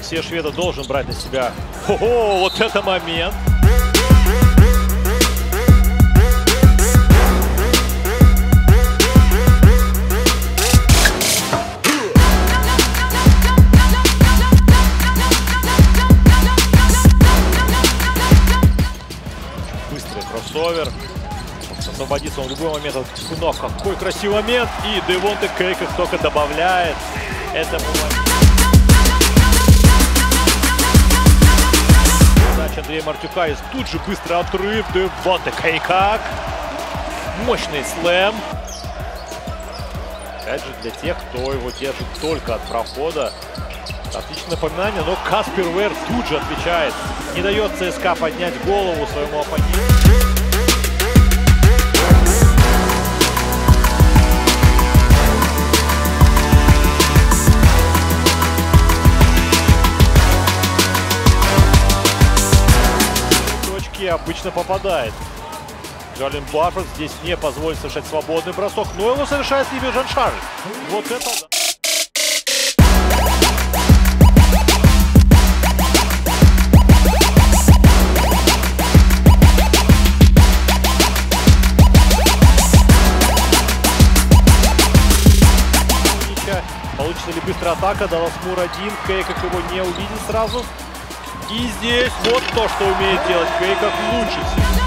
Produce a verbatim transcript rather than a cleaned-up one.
Алексея Шведа должен брать на себя. Ого, вот это момент! Быстрый кроссовер. Освободится он в любой момент. Но какой красивый момент! И Девонте Кей как только добавляет этому моменту. Задача Андрея Мартюка. И тут же быстрый отрыв. Девонте Кей как. Мощный слэм. Опять же, для тех, кто его держит только от прохода. Отличное напоминание, но Каспер Вер тут же отвечает. Не дает ЦСКА поднять голову своему оппоненту. Обычно попадает. Джален Барфорд здесь не позволит совершать свободный бросок, но его совершает Ливия Жан-Шарль. Вот это да. Получится ли быстрая атака? Даллас Мур один. Кей как его не увидит сразу. И здесь вот то, что умеет делать Кей как лучше всего.